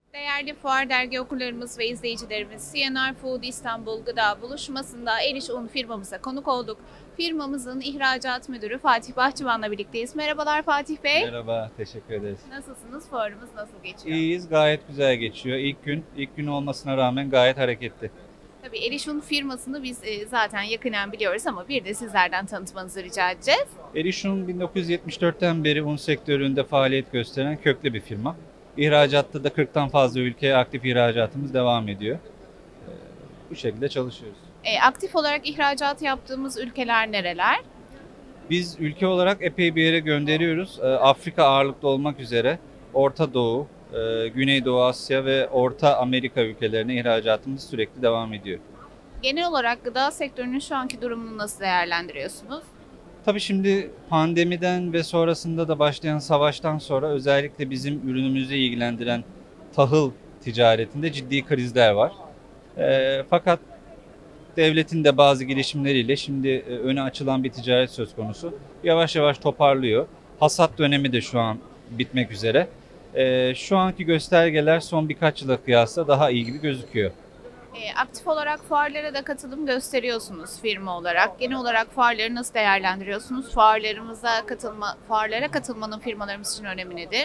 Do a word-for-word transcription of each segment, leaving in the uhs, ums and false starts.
Değerli Fuar Dergi okurlarımız ve izleyicilerimiz, C N R Food İstanbul Gıda Buluşması'nda Eriş Un firmamıza konuk olduk. Firmamızın ihracat müdürü Fatih Bahçıvan'la birlikteyiz. Merhabalar Fatih Bey. Merhaba, teşekkür ederiz. Nasılsınız? Fuarımız nasıl geçiyor? İyiyiz, gayet güzel geçiyor. İlk gün, ilk gün olmasına rağmen gayet hareketli. Tabii Eriş Un firmasını biz e, zaten yakinen biliyoruz ama bir de sizlerden tanıtmanızı rica edeceğiz. Erişun bin dokuz yüz yetmiş dörtten beri un sektöründe faaliyet gösteren köklü bir firma. İhracatta da kırktan fazla ülkeye aktif ihracatımız devam ediyor. Ee, Bu şekilde çalışıyoruz. E, aktif olarak ihracat yaptığımız ülkeler nereler? Biz ülke olarak epey bir yere gönderiyoruz. Ee, Afrika ağırlıklı olmak üzere Orta Doğu, e, Güneydoğu Asya ve Orta Amerika ülkelerine ihracatımız sürekli devam ediyor. Genel olarak gıda sektörünün şu anki durumunu nasıl değerlendiriyorsunuz? Tabii şimdi pandemiden ve sonrasında da başlayan savaştan sonra özellikle bizim ürünümüzü ilgilendiren tahıl ticaretinde ciddi krizler var. E, fakat devletin de bazı girişimleriyle şimdi e, öne açılan bir ticaret söz konusu. Yavaş yavaş toparlıyor. Hasat dönemi de şu an bitmek üzere. E, şu anki göstergeler son birkaç yıla kıyasla daha iyi gibi gözüküyor. E, aktif olarak fuarlara da katılım gösteriyorsunuz firma olarak. Genel olarak fuarları nasıl değerlendiriyorsunuz? Fuarlarımıza katılma, fuarlara katılmanın firmalarımız için önemi nedir?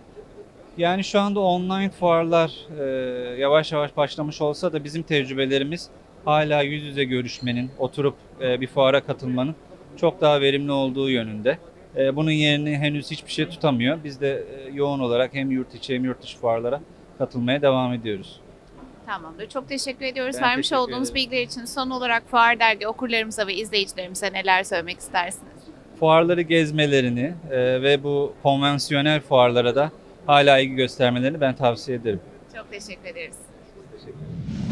Yani şu anda online fuarlar e, yavaş yavaş başlamış olsa da bizim tecrübelerimiz hala yüz yüze görüşmenin, oturup e, bir fuara katılmanın çok daha verimli olduğu yönünde. E, bunun yerini henüz hiçbir şey tutamıyor. Biz de e, yoğun olarak hem yurt içi hem yurt dışı fuarlara katılmaya devam ediyoruz. Tamamdır. Çok teşekkür ediyoruz. Ben Vermiş teşekkür olduğunuz ederim. bilgiler için son olarak Fuar Dergi okurlarımıza ve izleyicilerimize neler söylemek istersiniz? Fuarları gezmelerini e, ve bu konvansiyonel fuarlara da hala ilgi göstermelerini ben tavsiye ederim. Çok teşekkür ederiz. Teşekkür ederim.